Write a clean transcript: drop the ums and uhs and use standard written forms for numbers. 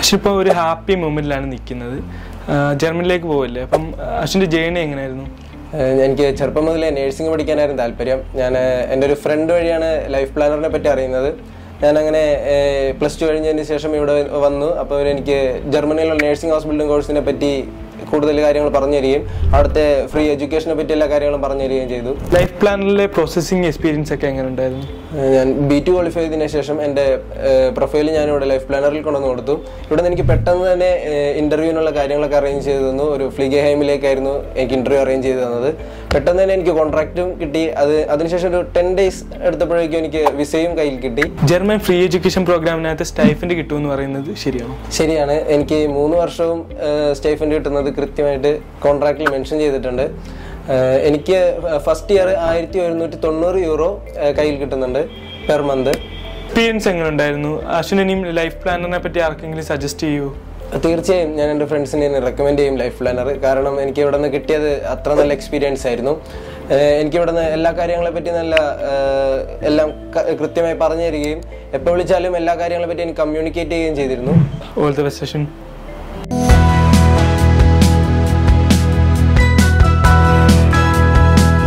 പക്ഷെ ഇപ്പോൾ ഒരു ഹാപ്പി മൊമെന്റിലാണ് നിൽക്കുന്നത്. ജർമ്മനിലേക്ക് പോവല്ലേ, അപ്പം അശ്വിൻ്റെ ജേണി എങ്ങനെയായിരുന്നു? എനിക്ക് ചെറുപ്പം മുതലേ നേഴ്സിംഗ് പഠിക്കാനായിരുന്നു താല്പര്യം. ഞാൻ എൻ്റെ ഒരു ഫ്രണ്ട് വഴിയാണ് ലൈഫ് പ്ലാനറിനെ പറ്റി അറിയുന്നത്. ഞാനങ്ങനെ +2 കഴിഞ്ഞതിന് ശേഷം ഇവിടെ വന്നു. അപ്പോൾ എനിക്ക് ജർമ്മനിയിലുള്ള നേഴ്സിംഗ് ഹോസ്പിറ്റൽ കോഴ്സിനെ പറ്റി കൂടുതൽ കാര്യങ്ങൾ പറഞ്ഞു തരികയും അവിടുത്തെ ഫ്രീ എഡ്യൂക്കേഷനെ പറ്റി എല്ലാ കാര്യങ്ങളും പറഞ്ഞു തരികയും ചെയ്തു. ലൈഫ് പ്ലാനിലെ പ്രോസസ്സിംഗ് എക്സ്പീരിയൻസ് ഒക്കെ എങ്ങനെ ഉണ്ടായിരുന്നു? ഞാൻ B2 ക്വാളിഫൈ ചെയ്തതിന് ശേഷം എൻ്റെ പ്രൊഫൈൽ ഞാനിവിടെ ലൈഫ് പ്ലാനറിൽ കൊണ്ടുവന്ന് കൊടുത്തു. ഇവിടെ നിന്ന് എനിക്ക് പെട്ടെന്ന് തന്നെ ഇൻ്റർവ്യൂവിനുള്ള കാര്യങ്ങളൊക്കെ അറേഞ്ച് ചെയ്തു തന്നു. ഒരു ഫ്ലിഗഹൈമിലേക്കായിരുന്നു എനിക്ക് ഇൻ്റർവ്യൂ അറേഞ്ച് ചെയ്ത് തന്നത്. പെട്ടെന്ന് തന്നെ എനിക്ക് കോൺട്രാക്റ്റും കിട്ടി. അതിനുശേഷം ഒരു 10 days എടുത്തപ്പോഴേക്കും എനിക്ക് വിസയും കയ്യിൽ കിട്ടി. ജർമ്മൻ ഫ്രീ എഡ്യൂക്കേഷൻ പ്രോഗ്രാമിനകത്ത് സ്റ്റൈഫൻഡ് കിട്ടുമെന്ന് പറയുന്നത് ശരിയാണോ? ശരിയാണ്. എനിക്ക് 3 വർഷവും സ്റ്റൈഫൻഡ് കിട്ടുന്നത് കൃത്യമായിട്ട് കോൺട്രാക്റ്റിൽ മെൻഷൻ ചെയ്തിട്ടുണ്ട്. എനിക്ക് ഫസ്റ്റ് ഇയർ €1190 കയ്യിൽ കിട്ടുന്നുണ്ട് പെർ മന്ത്. എക്സ്പീരിയൻസ് എങ്ങനെ ഉണ്ടായിരുന്നു? അശ്വിനും ലൈഫ് പ്ലാനറിനെ പറ്റി ആർക്കെങ്കിലും സജസ്റ്റ് ചെയ്യുമോ? തീർച്ചയായും ഞാൻ എൻ്റെ ഫ്രണ്ട്സിനെ റെക്കമെൻഡ് ചെയ്യും ലൈഫ് പ്ലാനർ. കാരണം എനിക്ക് ഇവിടെ നിന്ന് കിട്ടിയത് അത്ര നല്ല എക്സ്പീരിയൻസ് ആയിരുന്നു. എനിക്കിവിടെ നിന്ന് എല്ലാ കാര്യങ്ങളെ പറ്റി എല്ലാം കൃത്യമായി പറഞ്ഞു തരികയും എപ്പോൾ വിളിച്ചാലും എല്ലാ കാര്യങ്ങളെ പറ്റി എനിക്ക് കമ്മ്യൂണിക്കേറ്റ് ചെയ്യുകയും ചെയ്തിരുന്നു. All the best Ashwin.